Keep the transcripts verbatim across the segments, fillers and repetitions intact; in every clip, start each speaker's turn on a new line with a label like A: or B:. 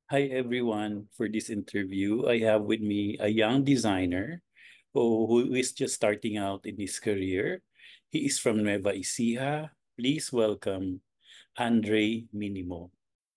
A: Hi everyone. For this interview, I have with me a young designer who, who is just starting out in his career. He is from Nueva Ecija. Please welcome Andre Minimo.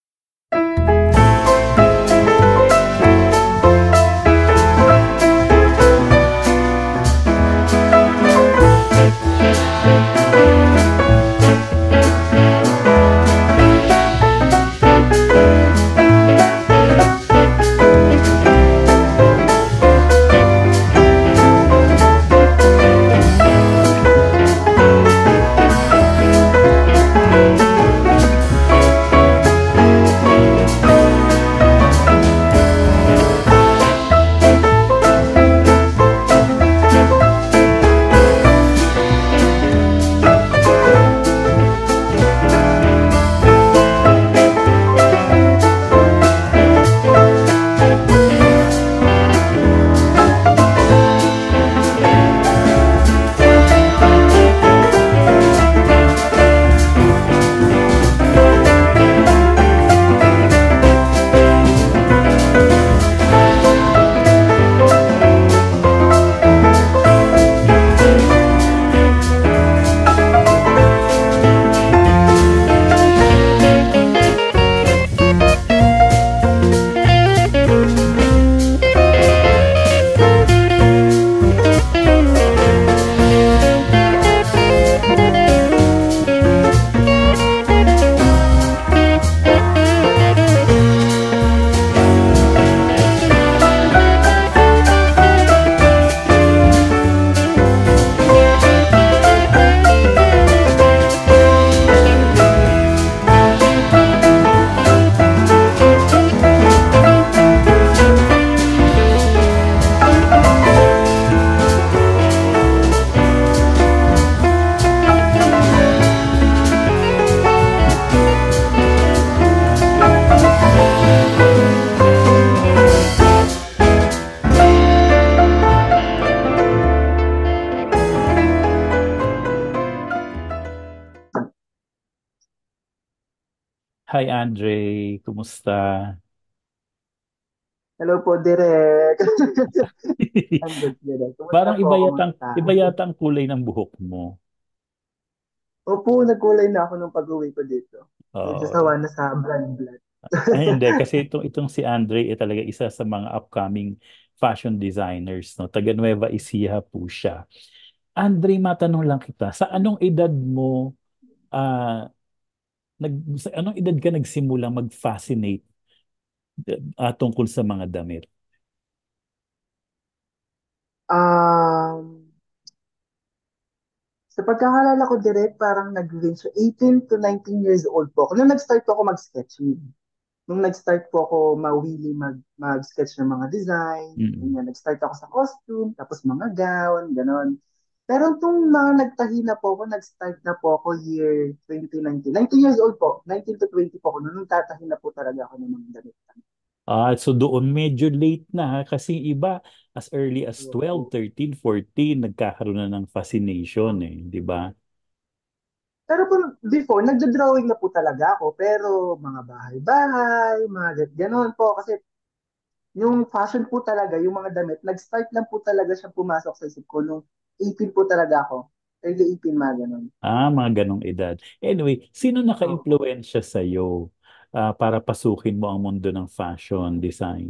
A: Hi Andre, kumusta?
B: Hello po, Direk. I'm good, Direk. Kumusta
A: Parang
B: po?
A: iba yata, ang-
B: Kumusta?
A: iba yata ang kulay ng buhok mo.
B: Opo, nagkulay na ako nung pag-uwi ko dito. Medyo
A: Oo.
B: sawa na sa brand blood.
A: Ay, hindi. Kasi itong, itong si Andre, eh, talaga isa sa mga upcoming fashion designers. No? Taga Nueva Ecija po siya. Andre, matanong lang kita, sa anong edad mo, ah nag, sa anong edad ka nagsimulang mag-fascinate ah, tungkol sa mga damit?
B: Um, sa pagkakalala ko, Direk, parang nag-range siya eighteen to nineteen years old po ako. Nung nag-start po ako mag-sketching. Nung nag-start po ako mawili mag, mag-sketch ng mga design,
A: Mm.
B: ganyan. Nag-start ako sa costume, tapos mga gown, ganon. Pero itong mga nagtahi na po ako, nag-start na po ako year twenty nineteen. nineteen years old po. nineteen to twenty po ako. Nung tatahi na po talaga ako ng mga damit.
A: Ah, so doon medyo late na ha, kasi iba as early as twelve,
B: Opo.
A: thirteen, fourteen nagkakaroon na ng fascination eh, di ba?
B: Pero po, before, nagda-drawing na po talaga ako. Pero mga bahay-bahay, mga gan- ganon po. Kasi yung fashion po talaga, yung mga damit, nag-start lang po talaga siya pumasok sa isip ko nung eighteen po talaga ako. Early eighteen, mga ganon.
A: Ah, mga ganong edad. Anyway, sino
B: Opo.
A: naka-impluwensya sa'yo ah, para pasukin mo ang mundo ng fashion design?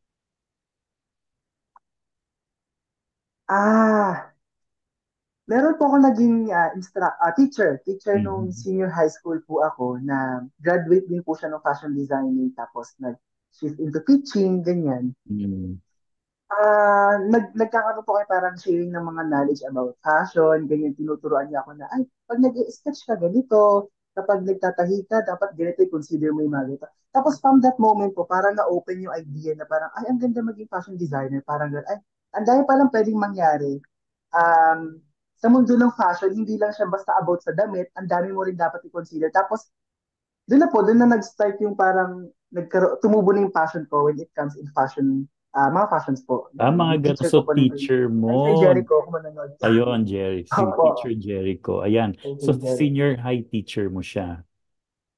B: Ah, meron po ako naging ah, instra- ah, teacher. Teacher nung
A: Mhm.
B: senior high school po ako na graduate din po siya ng fashion designing tapos nag-shift into teaching, ganyan.
A: Mm.
B: Ah, nag nagkakaroon po kayo parang sharing ng mga knowledge about fashion, ganyan tinuturuan niya ako na, ay, pag nag-sketch ka ganito, kapag nagtatahi ka, dapat ganito i-consider mo yung mga ganito. Tapos from that moment po, parang na-open yung idea na parang, ay, ang ganda maging fashion designer. Parang, gan- ay, ang dami palang pwedeng mangyari. Um, sa mundo ng fashion, hindi lang siya basta about sa damit, ang dami mo rin dapat i-consider. Tapos, doon na po, doon na nag-start yung parang, nagkaro tumubo na yung passion ko when it comes in fashion, ah mga fashions po.
A: Ah,
B: Yan.
A: mga
B: Yung
A: ganun.
B: teacher
A: So,
B: ko po ng grade
A: teacher
B: eight.
A: mo.
B: Ay, Sir Jericho, kung manonood ka.
A: Ayun, Jerry. Si
B: Opo.
A: Teacher Jericho. Ayan.
B: Ay,
A: So,
B: Sir Jericho.
A: senior high teacher mo siya.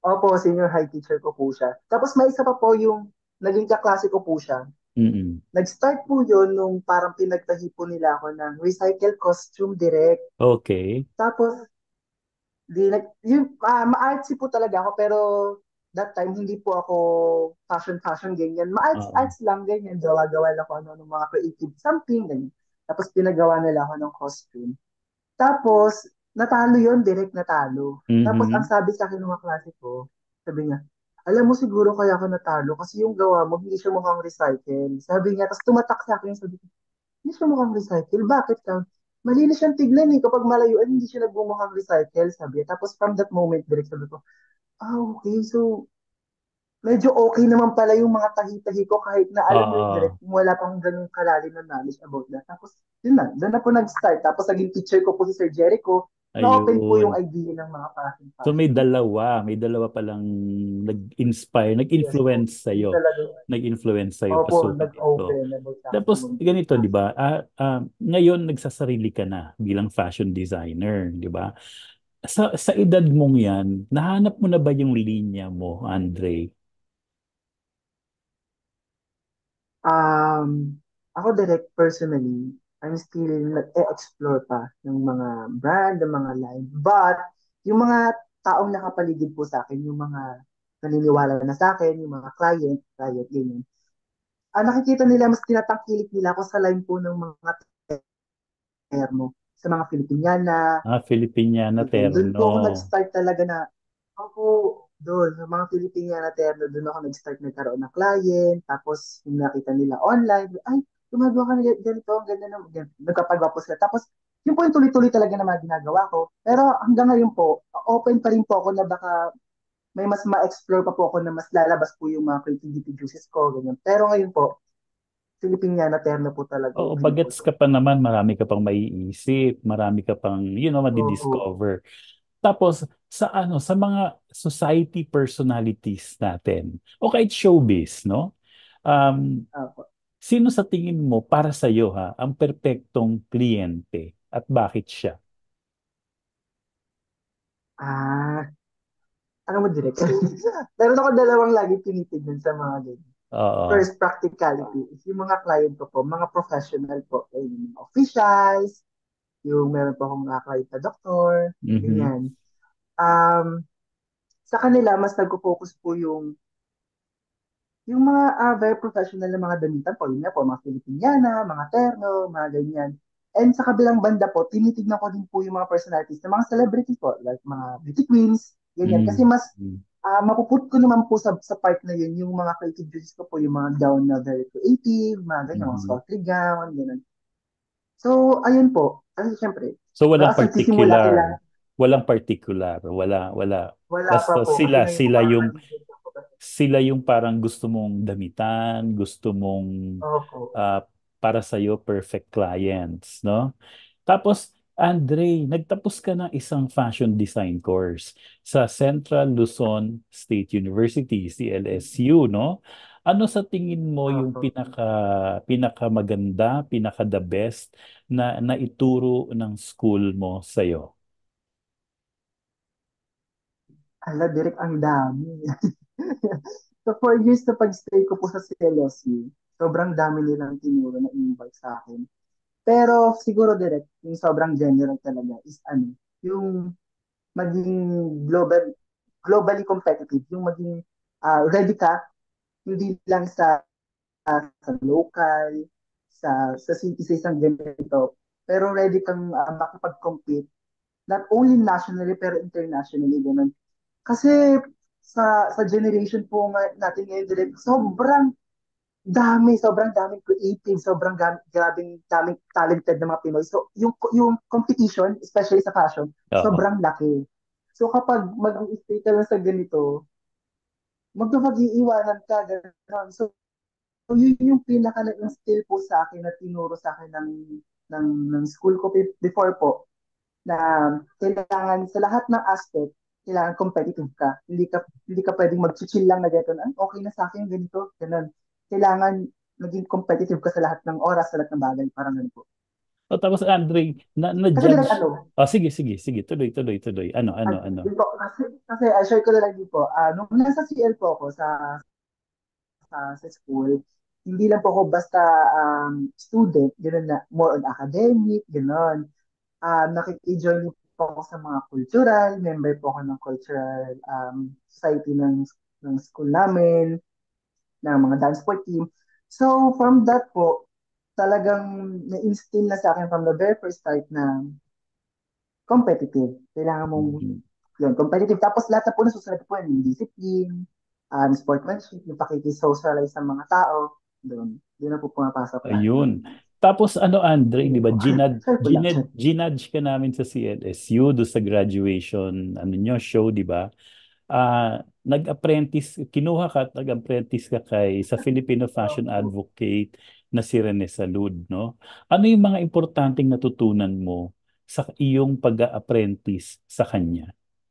B: Opo, senior high teacher ko po siya. Tapos may isa pa po yung naging kaklase ko po siya.
A: Mm-mm.
B: Nag-start po yun nung parang pinagtahi po nila ako ng recycle costume direct.
A: Okay.
B: Tapos, di, nag, yung, ah, ma-artsy po talaga ako, pero that time, hindi po ako fashion-fashion, ganyan.
A: Oo.
B: Ma-arts-arts lang, ganyan. Gawa-gawa lang ako ano, ng mga creative something, ganyan. Tapos, pinagawa nila ako ng costume. Tapos, natalo yon direct natalo. Tapos, ang
A: Mhm.
B: sabi sa akin ng mga klase ko, sabi niya, alam mo siguro kaya ako natalo kasi yung gawa mo, hindi siya mukhang recycle. Sabi niya, tapos tumatak sa akin, sabi ko, hindi siya mukhang recycle. Bakit ka? Malinis siyang tignan eh. Kapag malayuan, hindi siya nagmumukhang recycle, sabi niya. Tapos from that moment, direct sabi ko, ah, okay. So, medyo okay naman pala yung mga tahi-tahi ko kahit na alam mo yung direct,
A: Oo.
B: wala pang ganun kalalim na knowledge about that. Tapos, yun na, doon na po nag-start. Tapos, naging teacher ko po si Sir Jericho, na-open po yung
A: Ayun.
B: idea ng mga
A: So may
B: fashion-fashion.
A: dalawa, may dalawa palang nag-inspire,
B: Yes po.
A: nag-influence
B: Yung
A: sa'yo.
B: talaga,
A: Nag-influence sa'yo
B: opo,
A: pasukin ito.
B: nag-open about sa akin sa
A: Tapos
B: mundo ng
A: ganito, 'di
B: fashion.
A: ba? Ah, ah, ngayon nagsasarili ka na bilang fashion designer, 'di ba? Sa sa edad mong 'yan, nahanap mo na ba yung linya mo, Andre?
B: Um, ako direct personally, I'm still nag-e-explore pa ng mga brand, ng mga line. But, yung mga taong nakapaligid po sa akin, yung mga naniniwala na sa akin, yung mga client, client, ganyan. Ah, nakikita nila, mas tinatangkilik nila ako sa line po ng mga terno, sa mga Filipiniana,
A: Ah, Filipiniana
B: ganyan. Doon po ako
A: Terno.
B: nag-start talaga na, ako, doon, sa mga Filipiniana terno, doon ako nag-start nagkaroon ng client, tapos yung nakita nila online, ay, gumagawa ka na ganito, ang ganda na, gan- nagkapagawa po sila. Tapos, yun po yung tuloy-tuloy talaga na mga ginagawa ko. Pero hanggang ngayon po, open pa rin po ako na baka may mas ma-explore pa po ako na mas lalabas po yung mga creativity juices ko, ganyan. Pero ngayon po, Filipiniana terno po talaga
A: Oo,
B: yung
A: bagets
B: pinupursok
A: ka
B: ko.
A: pa naman, marami ka pang maiisip, marami ka pang, you know,
B: Opo,
A: madidiscover. Tapos sa ano, sa mga society personalities natin o kahit showbiz, no? Um,
B: opo.
A: Sino sa tingin mo para sa iyo ha, ang perpektong kliyente at bakit siya?
B: Ah, ano mo direct? Meron ako dalawang lagi tinitignan sa mga ganyan.
A: Oo.
B: First, practicality. Is yung mga client ko po, mga professional po, eh, yung mga officials, yung meron po akong mga client na doktor,
A: Mhm.
B: ganyan. Um, sa kanila, mas nagko-focus po yung yung mga ah, very professional na mga damitan po, yun nga po, mga Filipiniana, mga terno, mga ganyan. And sa kabilang banda po, tinitignan ko din po yung mga personalities ng mga celebrities po, like mga beauty queens, ganyan. Kasi
A: Mhm.
B: mas ah mapuput ko naman po sa, sa part na yun, yung mga creative juices ko po, yung mga gown na very creative, mga ganyan, mga
A: Mhm.
B: sultry gown, ganyan. So, ayun po. Kasi syempre,
A: So
B: uh,
A: walang
B: nagsisimula sila,
A: particular, walang particular, wala wala.
B: wala pa
A: Basta
B: po. Kasi
A: sila
B: ngayon po,
A: sila
B: parang
A: yung
B: nag-build ako.
A: sila yung parang gusto mong damitan, gusto mong
B: Opo.
A: ah, para sa iyo perfect clients, no? Tapos, Andre, nagtapos ka ng isang fashion design course sa Central Luzon State University, C L S U, no? Ano sa tingin mo yung
B: Opo.
A: pinaka pinakamaganda, pinaka the best na naituro ng school mo sa'yo?
B: Ala, direct ang dami. So, four years na pag-stay ko po sa C L S U, sobrang dami nilang tinuro na invite sa akin. Pero siguro direct, yung sobrang general talaga is ano, yung maging global, globally competitive, yung maging ah, ready ka, hindi lang sa, sa local, sa, sa city sa isang ganito, pero ready kang ah, makipag-compete, not only nationally, pero internationally, ganun. Kasi sa sa generation po nga natin ngayon direct, sobrang dami, sobrang daming creative, sobrang gam- grabing daming talented na mga Pinoy. So, yung yung competition, especially sa fashion,
A: Oo.
B: sobrang laki. So, kapag mag-stay ka lang sa ganito, magpapag-iiwanan ka, gano'n. So, so, yun yung pinaka na-instill po sa akin na tinuro sa akin ng, ng, ng school ko be- before po, na kailangan sa lahat ng aspect, kailangan competitive ka. Hindi ka hindi ka pwedeng mag-chill lang na ganito. Ah, okay na sa akin ganito, ganun. Kailangan maging competitive ka sa lahat ng oras, sa lahat ng bagay, parang ganun po.
A: O tapos Andre, na,
B: Kasi direct
A: na-judge.
B: ano,
A: Oh, sige, sige, sige. Tuloy, tuloy, tuloy. Ano, ano,
B: ah,
A: ano.
B: yun po, kasi, kasi I share ko na lang din po, ah, nung nasa C L po ako sa, sa, sa school, hindi lang po ako basta um, student, gano'n na, more on academic, gano'n. Um, nakiki-join po ako sa mga cultural, member po ako ng cultural um, society ng, ng school namin, ng mga dance sport team. So, from that po, talagang na-instill na sa akin from the very first start na competitive. Kailangan mong,
A: Mhm.
B: yun, competitive. Tapos lahat na po nasusunod po yun, yung discipline, um, sportsmanship, yung pakikisocialize sa mga tao. Doon, doon na po pumapasok lahat ng,
A: Ayun. Tapos ano, Andre, di
B: yun
A: ba,
B: po.
A: ginad,
B: Sorry po lang.
A: ginad, ginudge ka namin sa C L S U do sa graduation, ano nyo, show, di ba? Ah, nag-apprentice, kinuha ka at nag-apprentice ka kay sa Filipino fashion
B: Opo.
A: advocate na si Rene Salud, no? Ano yung mga importanteng natutunan mo sa iyong pag-apprentice sa kanya?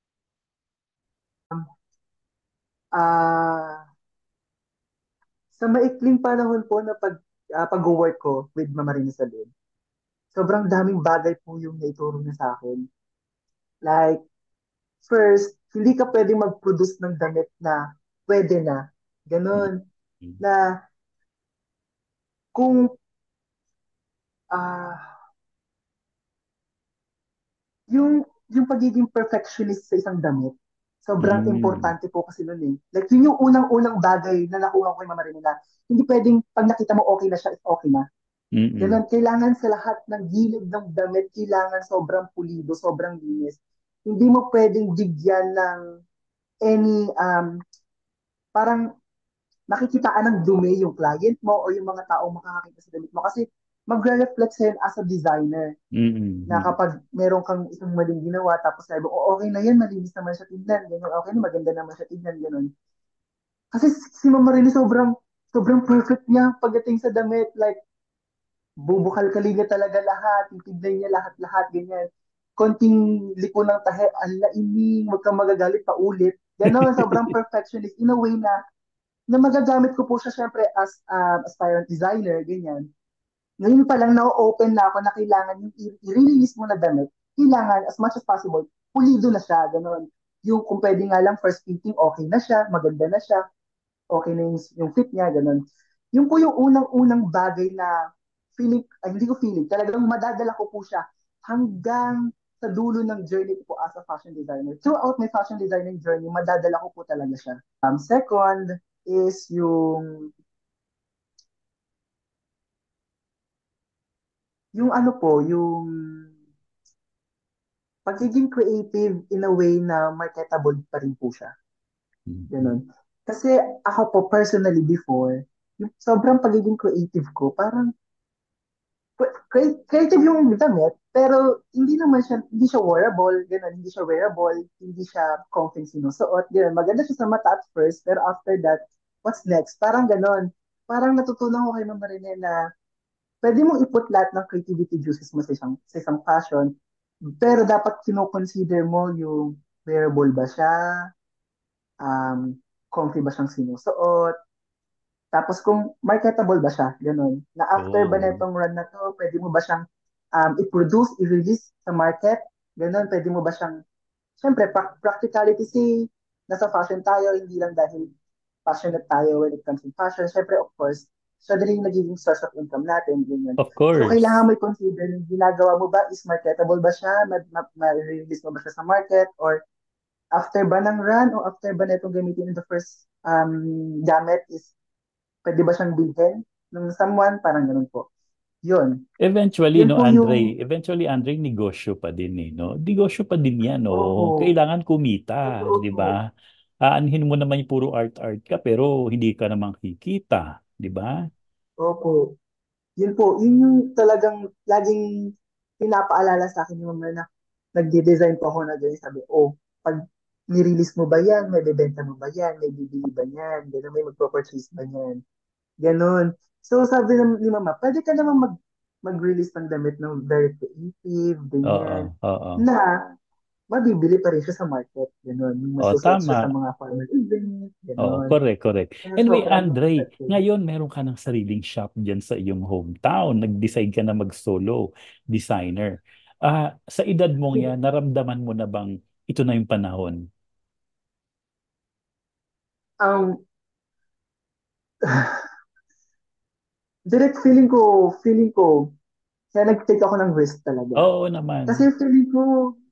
B: Ah, sa maikling panahon po na pag, ah, pag-work ko with Mama Rina Salud, sobrang daming bagay po yung naituro niya sa akin. Like, first, hindi ka pwedeng mag-produce ng damit na pwede na. Ganon.
A: Mm.
B: Na kung ah yung yung pagiging perfectionist sa isang damit, sobrang
A: Mm.
B: importante po kasi nun eh. Like, yun yung unang-unang bagay na nakuha ko kay Mama Rina na hindi pwedeng pag nakita mo okay na siya, is okay na.
A: Mm.
B: Ganon, kailangan sa lahat ng gilid ng damit, kailangan sobrang pulido, sobrang linis. Hindi mo pwedeng bigyan ng any, um, parang nakikitaan ng dumi yung client mo o yung mga taong makakakita sa damit mo. Kasi magre-reflect sa'yo as a designer na
A: Mm.
B: kapag meron kang isang maling ginawa, tapos sabi mo, oh, okay na yan, malinis naman siya tignan, ganyan, okay na, maganda naman siya tignan, ganun. Kasi si Mama Rini sobrang, sobrang perfect niya pagdating sa damit, like, bubukal-kali niya talaga lahat, titignan niya lahat-lahat, ganyan. Konting liko ng tahe, ala ining, wag kang magagalit pa ulit. Ganon, sobrang perfectionist in a way na, na magagamit ko po siya syempre as um, aspirant designer, ganyan. Ngayon pa lang na-open na ako na kailangan yung i- i-release mo na damit, kailangan as much as possible, pulido na siya, gano'n. Yung kung pwede nga lang first fitting, okay na siya, maganda na siya, okay na yung, yung fit niya, gano'n. Yung po yung unang-unang bagay na feeling, ay hindi ko feeling, talagang madadala ko po siya hanggang sa dulo ng journey ko po as a fashion designer. Throughout my fashion designing journey, madadala ko po talaga siya. Um, second is yung, yung ano po, yung pagiging creative in a way na marketable pa rin po siya.
A: Mm.
B: Ganun. Kasi ako po personally before, yung sobrang pagiging creative ko, parang cre- creative yung damit, pero hindi naman siya, hindi siya wearable, ganun, hindi siya wearable, hindi siya comfy sinusuot, ganun. Maganda siya sa mata at first, pero after that, what's next? Parang ganun. Parang natutunan ko kay Mama Rene na pwede mong iput lahat ng creativity juices mo sa isang, sa isang fashion, pero dapat kino-consider mo yung wearable ba siya, um, comfy ba siyang sinusuot, tapos kung marketable ba siya, ganun. Na after ba na
A: Oh,
B: itong run na to, pwede mo ba siyang um, i-produce, i-release sa market, ganun, pwede mo ba siyang, syempre, pra- practicality si, nasa fashion tayo, hindi lang dahil passionate tayo when it comes to fashion. Syempre, of course, siya din yung nagiging source of income natin, ganyan.
A: of
B: So,
A: course.
B: kailangan mo i-consider, yung ginagawa mo ba is marketable ba siya, ma- ma- ma-release mo ba siya sa market, or after ba ng run, o after ba na itong gamitin in the first um, gamit is, pwede ba siyang bilhin ng someone, parang ganun po. Yun.
A: Eventually,
B: Yun
A: no,
B: po
A: Andre,
B: yung,
A: eventually, Andre, negosyo pa din eh, no? Negosyo pa din yan,
B: opo,
A: no? Kailangan kumita,
B: totoo
A: di
B: po,
A: ba? Aanhin mo naman yung puro art-art ka, pero hindi ka naman kikita, di ba?
B: opo. Yun po, yun yung talagang laging pinapaalala sa akin yung mga na nagde-design po ako na ganyan. Sabi, oh, pag nirelease mo ba yan? May bebenta mo ba yan? May bibili ba yan? Ganun, may magpo-purchase ba yan? Ganon. So sabi ng, ni mama, pwede ka naman mag, mag-release ng damit ng very creative,
A: Oo,
B: ganyan.
A: oo.
B: Na, mabibili pa rin siya sa market. Ganon. Yung
A: O,
B: masusuot siya sa
A: tama.
B: mga farmer event.
A: Oo,
B: Ganon.
A: correct, correct.
B: Kaya
A: Anyway,
B: sobrang
A: Andre,
B: effective.
A: ngayon meron ka ng sariling shop dyan sa iyong hometown. Nag-decide ka na mag-solo designer. Ah, sa edad mong yan, naramdaman mo na bang ito na yung panahon?
B: Ang direct feeling ko, feeling ko, kaya nag-take ako ng risk talaga.
A: Oo naman.
B: Kasi feeling ko,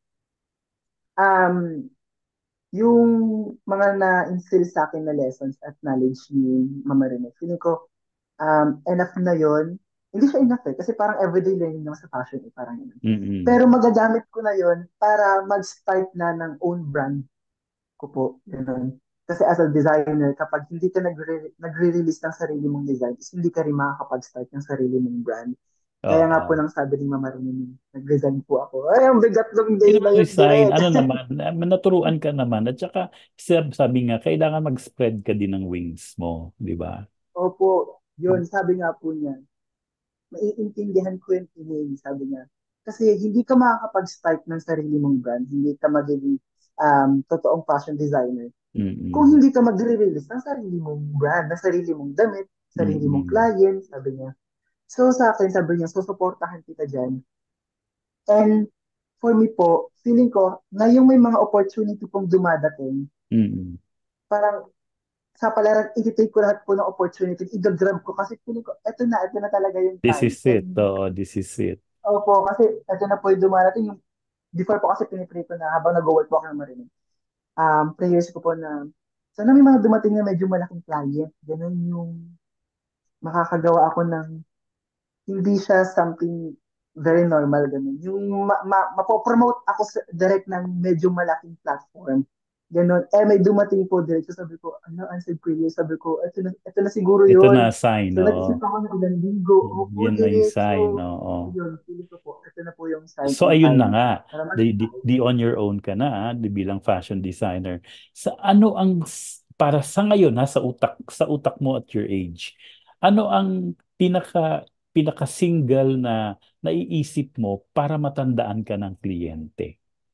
B: um, yung mga na-instill sa akin na lessons at knowledge ni Mama Rene, feeling ko, um, enough na yon. Hindi siya enough eh, kasi parang everyday learning naman sa fashion eh, parang yun.
A: Mm-mm.
B: Pero magagamit ko na yon para mag-start na ng own brand ko po. Ganun. Kasi as a designer, kapag hindi ka nagre- nagre-release ng sarili mong design, is hindi ka rin makakapag-start ng sarili mong brand. Kaya nga po
A: Oo.
B: nang sabi ni Mama Rini, nag-resign po ako. Ay, ang bigat ng
A: Hindi
B: day na
A: naman
B: yun,
A: resign.
B: direct.
A: Ano naman, na- naturuan ka naman. At saka, sab- sabi nga, kailangan mag-spread ka din ng wings mo. Di ba?
B: Opo, yun, sabi nga po niya, maiintindihan ko yung feeling, sabi niya. Kasi hindi ka makakapag-start ng sarili mong brand, hindi ka magiging um, totoong fashion designer kung
A: Mm-mm.
B: hindi ka magre-release ng sarili mong brand, ng sarili mong damit, sarili mong
A: Mm-mm.
B: client, sabi niya. So sa akin, sabi niya, susuportahan kita dyan. And for me po, feeling ko, ngayong may mga opportunity pong dumadating,
A: Mm-mm.
B: parang sa palaran, i-take ko lahat po ng opportunity, i-grab ko kasi feeling ko, eto na, eto na talaga yung
A: This
B: time.
A: is it.
B: And
A: Oo, this is it.
B: opo, kasi eto na po yung dumarating, yung before po kasi pinipray ko na habang nag-work po ako ng marinig. Um, prayers ko po na sana may mga dumating na medyo malaking client. Ganun yung makakagawa ako ng hindi siya something very normal ganun. Yung ma- ma- mapopromote ako sa, direct ng medyo malaking platform. Ganun. Eh, may dumating po direct. So sabi ko, ano, answered prayer. Sabi ko, ito na, ito na siguro
A: Ito na
B: yun.
A: sign,
B: So nag-isip
A: oo.
B: ako ng ilang linggo. Opo,
A: Yan na yung
B: direct.
A: sign,
B: So,
A: oo.
B: yun, feeling ko po, ito na po yung sign
A: So
B: and
A: ayun na
B: time
A: nga,
B: para
A: di, di,
B: mag-start.
A: di on your own ka na, ah, di bilang fashion designer. Sa ano ang s- para sa ngayon ha, sa utak sa utak mo at your age, ano ang pinaka pinaka single na naiisip mo para matandaan ka ng kliyente?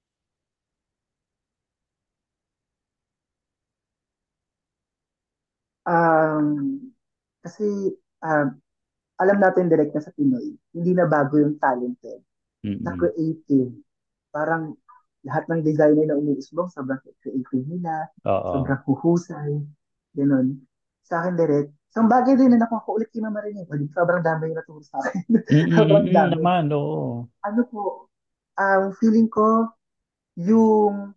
B: Um, kasi um, alam natin direct na sa Pinoy, hindi na bago yung talented, na
A: Mm-mm.
B: creative. Parang lahat ng designer na umiusbong, sobrang creative nila,
A: Oo.
B: sobrang huhusay, ganun. Sa akin direct, isang bagay din na nakuha ko ulit kay Mama Rene. Sobrang dami yung naturo sa akin. Sobrang
A: Mm-mm,
B: dami.
A: naman, oo.
B: Ano po, ang feeling ko, yung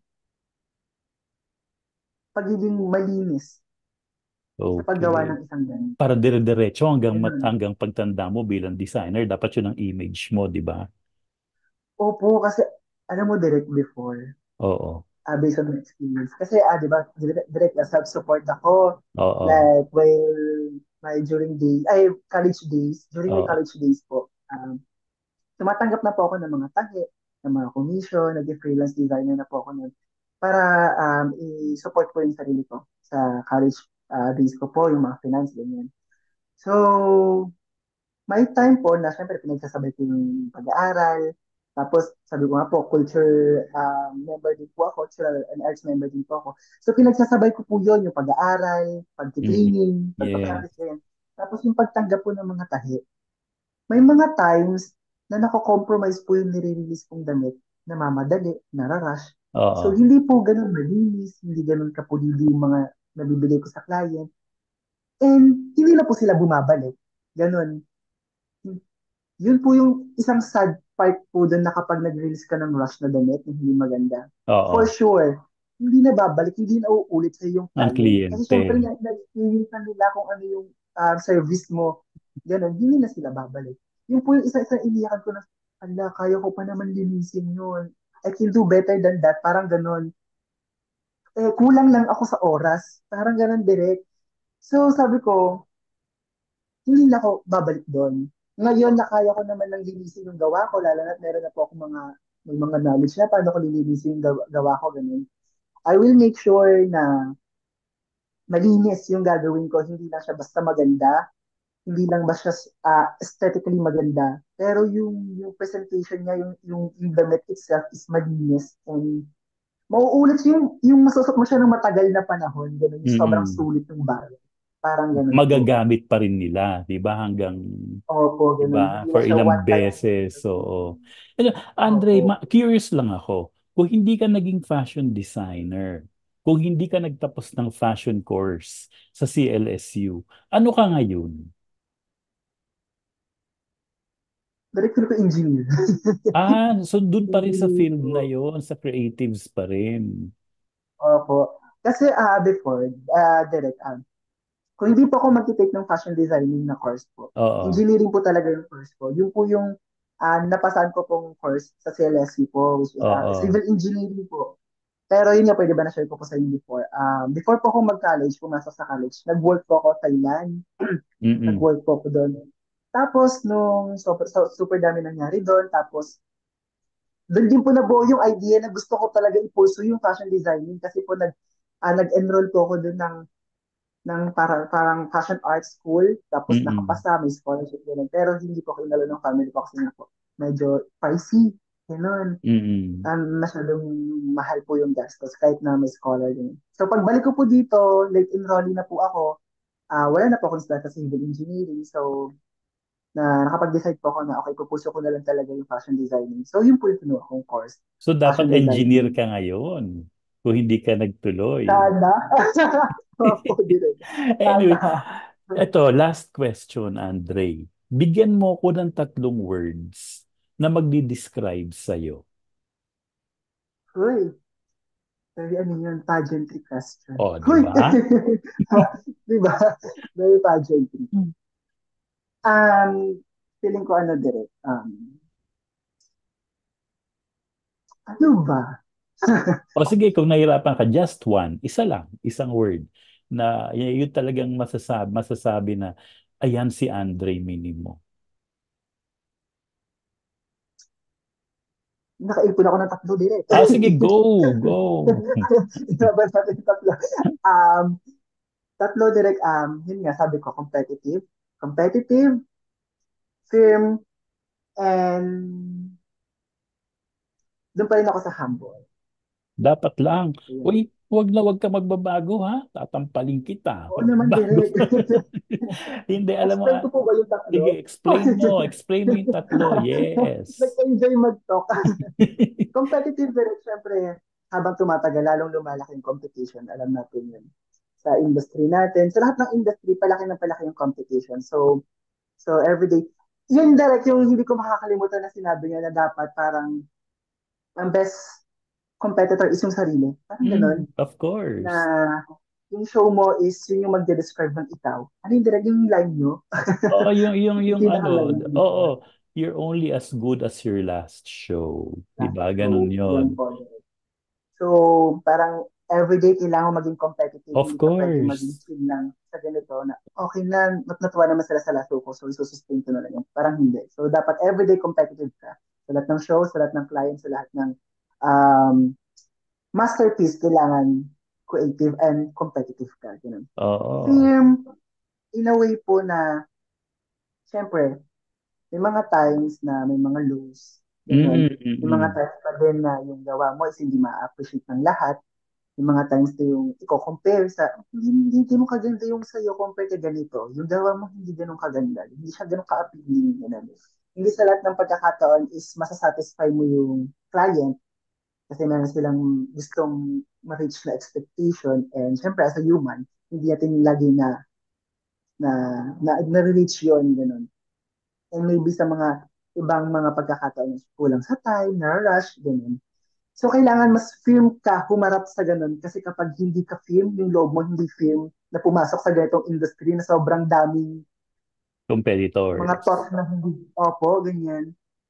B: pagiging malinis sa paggawa
A: Okay.
B: ng isang ganito.
A: Para dire-diretso hanggang mat,
B: Ganun.
A: hanggang pagtanda mo bilang designer, dapat yun ang image mo, di ba?
B: Opo, kasi alam mo direct before,
A: Oo.
B: uh, based on my experience. Kasi, ah, di ba, direct, direct na self-support ako.
A: Oo.
B: Like, while my during day, ay, college days, during my
A: Oo.
B: college days po, um, tumatanggap na po ako ng mga tahi, ng mga commission, nag-freelance designer na po ako nun, para um, i-support po yung sarili ko sa college uh, days ko po, yung mga finance, ganyan. So, may time po na syempre pinagsasabay ko yung pag-aaral. Tapos sabi ko nga po, culture um, member din po ako, cultural and arts member din po ako. So pinagsasabay ko po yun, yung pag-aaral,
A: Mhm.
B: pag-training,
A: Yes.
B: pag-practice ganyan. Tapos yung pagtanggap po ng mga tahi. May mga times na nako-compromise po yung nire-release kong damit na mamadali, nararush. So
A: Oo.
B: hindi po ganun malinis, hindi ganun kapulidi yung mga nabibigay ko sa client. And hindi na po sila bumabalik. Ganun, yun po yung isang sad part po doon na kapag nag-release ka ng rush na damit na hindi maganda. For
A: Oo.
B: sure, hindi na babalik, hindi na uulit sa yung
A: Ang
B: client. Kasi
A: kliyente.
B: syempre, na- na-experience na nila kung ano yung ah, service mo. Ganun, hindi na sila babalik. Yun po yung isa-isa iniyakan ko na, ala, kaya ko pa naman linisin yun. I can do better than that. Parang ganun. Eh, kulang lang ako sa oras. Parang ganun direct. So, sabi ko, hindi na ako babalik doon. Ngayon, na kaya ko naman lang linisin yung gawa ko, lalo na meron na po ako mga, may mga knowledge na paano ko lilinisin yung gawa, gawa ko, ganun. I will make sure na malinis yung gagawin ko, hindi lang siya basta maganda. hindi lang ba siya ah, aesthetically maganda, pero yung yung presentation niya, yung yung, yung damit itself is malinis and mauulit siya yung, yung masusot mo siya ng matagal na panahon, ganun, yung sobrang
A: Mm.
B: sulit ng bagay. Parang ganun po.
A: Magagamit pa rin nila, 'di ba? Hanggang
B: Opo,
A: 'di
B: ganun.
A: ba?
B: Hindi
A: For
B: na siya
A: ilang
B: one time
A: beses.
B: use.
A: So, ano, Andre,
B: Opo.
A: ma- curious lang ako. Kung hindi ka naging fashion designer, kung hindi ka nagtapos ng fashion course sa C L S U, ano ka ngayon?
B: Director ko engineer.
A: Ah, so dun pa rin sa
B: Engineer
A: field na
B: po.
A: yon, sa creatives pa rin.
B: Opo. Kasi ah before, ah direct, ah, kung hindi po ako mag-take ng fashion designing na course po,
A: Oo,
B: engineering po talaga yung course ko. Yung po yung ah, napasan ko pong course sa C L S U po, which is ah,
A: oo.
B: civil engineering po. Pero yun nga, pwede ba na-share ko po sa inyo before? Um, before po ako mag-college, pumasok sa college, nag-work po ako sa Thailand.
A: Mm-mm,
B: Nag-work po ako doon. Tapos, nung super, so, super dami nangyari doon, tapos, doon din po nabuo yung idea na gusto ko talaga i-pursue yung fashion designing kasi po nag, ah, nag-enroll po ako doon ng ng parang, parang fashion art school, tapos
A: mm-mm,
B: nakapasa, may scholarship din. Pero hindi po kinalo ng family ko kasi nga po, medyo pricey, gano'n.
A: mm-mm.
B: Um, masyadong mahal po yung gastos kahit na may scholar din. So pagbalik ko po dito, late enrollee na po ako, ah wala na po akong start sa civil engineering. So na nakapag-decide po ako na okay, pupuso ko na lang talaga yung fashion designing. So yun po yung kinuha kong course,
A: So dapat
B: fashion
A: engineer
B: designing.
A: ka ngayon kung hindi ka nagtuloy.
B: Sana. Opo, din. Sana.
A: Anyway, eto, last question, Andre. Bigyan mo ko ng tatlong words na magdi-describe sa'yo.
B: Uy, very ano yun, pageantry question.
A: O, di
B: Uy!
A: ba?
B: Di ba? Very pageantry. Um, feeling ko ano direct. Um, ano ba?
A: O sige, kung nahirapan ka, just one. Isa lang, isang word na y- yun talagang masasabi, masasabi na ayan si Andre Minimo.
B: Nakaipon ako ng tatlo direct.
A: Ah, sige, go, go.
B: Inaban natin yung tatlo. Um, tatlo direct, um, yun nga, sabi ko, competitive. Competitive, firm, and doon pa rin ako sa humble.
A: Dapat lang.
B: Ayan.
A: Uy, wag na wag ka magbabago ha. Tatampaling kita.
B: Oo
A: Pag
B: naman
A: nagbago.
B: direct.
A: Hindi, alam mo,
B: Explain
A: ah,
B: ko po ba yung tatlo?
A: sige, explain mo. Explain mo yung tatlo. Yes.
B: Nag-enjoy mag-talk. Competitive direct, syempre, habang tumatagal, lalong lumalaki yung competition. Alam natin yun. Sa industry natin. Sa lahat ng industry, palaki ng palaki yung competition. So, so everyday. Yun direct yung hindi ko makakalimutan na sinabi niya na dapat parang ang best competitor is yung sarili. Parang ganun.
A: Mm, of
B: Na
A: course.
B: yung show mo is yun yung magde-describe ng ikaw. Ano yung direct yung line nyo?
A: Oo, yung, yung,
B: Yung
A: yung ano,
B: pinaka-line nyo
A: oo,
B: before.
A: you're only as good as your last show. Di
B: Last
A: ba? Ganun
B: show.
A: yon.
B: Yan po. So, parang everyday kailangan maging competitive,
A: Of
B: hindi ka pwede maging
A: course.
B: chill lang sa ganito na okay na, nat natuwa naman sila sa last show ko, so isusustain ko na lang yun. Parang hindi. So, dapat everyday competitive ka. Sa lahat ng show, sa lahat ng client, sa lahat ng um, masterpiece, kailangan creative and competitive ka. Ganun.
A: Oo.
B: Film, in a way po na, syempre, may mga times na may mga lows,
A: Mm,
B: ganun.
A: mm,
B: May mga
A: mm.
B: times pa din na yung gawa mo is hindi ma-appreciate ng lahat. Yung mga times na yung i-compare sa, hindi, hindi ganun kaganda yung sa'yo compare ka ganito. Yung gawa mo hindi ganun kaganda. Hindi siya ganun ka-appealing. Ganun. Hindi sa lahat ng pagkakataon is masasatisfy mo yung client kasi meron silang gustong ma-reach na expectation and syempre as a human, hindi natin lagi na na na, na-reach yun, ganun. And maybe sa mga ibang mga pagkakataon, kulang sa time, na-rush, ganun. So, kailangan mas firm ka humarap sa ganun kasi kapag hindi ka firm, yung loob mo hindi firm na pumasok sa ganitong industry na sobrang daming mga
A: Competitors.
B: thoughts na hindi, opo, ganyan,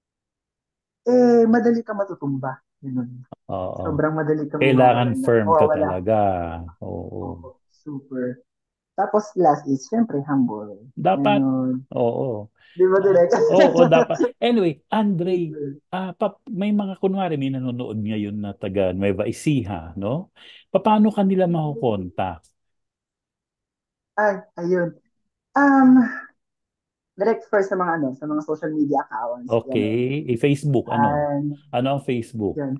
B: eh, madali ka matutumba. Ganun.
A: Oo.
B: Sobrang madali ka
A: Kailangan
B: mawawalan ng,
A: firm ka
B: mawawala.
A: talaga. Oo.
B: Opo, super. Tapos last is, syempre, humble.
A: Dapat,
B: Ganun.
A: oo.
B: Di ba,
A: Ah,
B: direct?
A: oo, dapat. Anyway, Andre,
B: Super.
A: ah, pap, may mga kunwari may nanonood ngayon na taga Nueva Ecija, no? Paano kanila makukontak?
B: Ay, ayun. Um, direct first sa mga ano, sa mga social media accounts, gano'n.
A: Okay. Eh, Facebook, ano?
B: And,
A: Ano ang Facebook?
B: yun.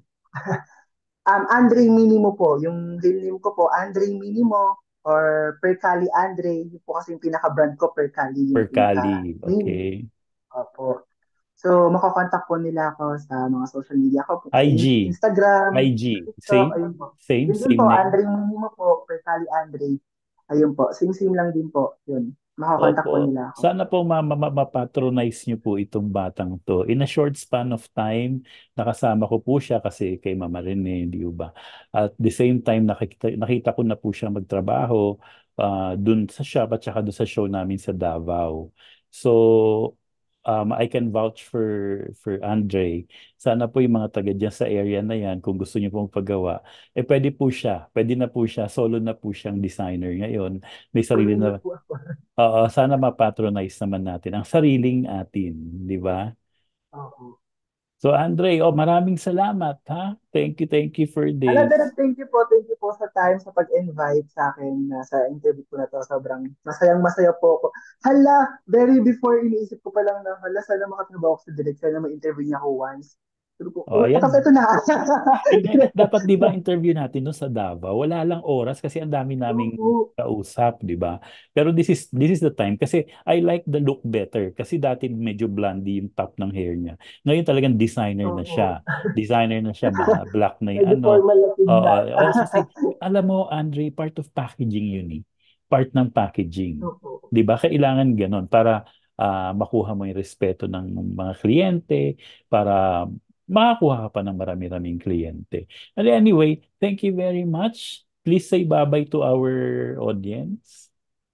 B: Um, Andre Minimo po, yung real name ko po, Andre Minimo or Percali Andre, yun po kasi yung pinaka-brand ko, Percali yung
A: Percali.
B: pinaka-name.
A: Okay.
B: Opo. So, makakontakt po nila ako sa mga social media ko, sa
A: I
B: in-
A: G.
B: Instagram,
A: I G.
B: TikTok,
A: Same?
B: ayun po.
A: Same?
B: Yun din
A: Same
B: po,
A: name?
B: Andre Minimo po, Percali Andre. Ayun po, same-same lang din po. Yun, makakontakt po
A: Opo.
B: nila ako.
A: Sana po ma ma ma- mapatronize niyo po itong batang to. In a short span of time, nakasama ko po siya kasi kay Mama Rene, di ba? At the same time, nakikita, nakita ko na po siya magtrabaho uh, dun sa shop at saka dun sa show namin sa Davao. So, um, I can vouch for for Andre. Sana po yung mga taga dyan sa area na yan, kung gusto niyo pong paggawa, eh pwede po siya. Pwede na po siya. Solo na po siyang designer ngayon. May sarili
B: Tuloy na
A: na.
B: po ako.
A: Oo, sana mapatronize naman natin ang sariling atin, di ba?
B: Opo.
A: So Andre, oh, maraming salamat ha. Thank you, thank you for
B: Hala,
A: this.
B: Derek, thank you po. Thank you po sa time, sa pag-invite sa akin na sa interview ko na to. Sobrang masayang masaya po ako. Hala, very before iniisip ko pa lang na, hala, sana makatrabaho ko sa Derek. Sana ma-interview niya ako once. Pero po,
A: Oh,
B: oh, tapos
A: ayan.
B: ito na.
A: Hindi, dapat 'di ba interview natin no sa Davao, wala lang oras kasi ang dami naming
B: Opo.
A: kausap, 'di ba? Pero this is this is the time kasi I like the look better kasi dati medyo blondie yung top ng hair niya. Ngayon talagang designer na
B: Opo.
A: siya. Designer na siya, ma black na yung
B: Medyo
A: ano.
B: formal na
A: Oo,
B: tignan.
A: oo, kasi alam mo Andre, part of packaging yun eh. Part ng packaging.
B: Opo.
A: 'Di ba? Kailangan ganon para ah, makuha mo yung respeto ng mga kliyente, para makakuha ka pa ng marami-raming kliyente. And anyway, thank you very much. Please say bye-bye to our audience.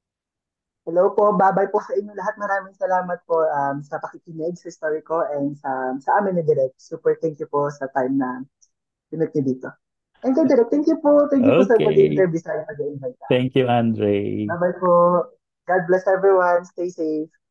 B: Hello po, babay po sa inyo lahat. Maraming salamat po um, sa pakikinig sa story ko and sa, sa amin ni Direk. Super thank you po sa time na pinag niyo dito. And kay Direk, thank you po. Thank you po sa
A: Okay.
B: pag-interview sa pag-invite.
A: Thank you, Andre.
B: Bye-bye po. God bless everyone. Stay safe.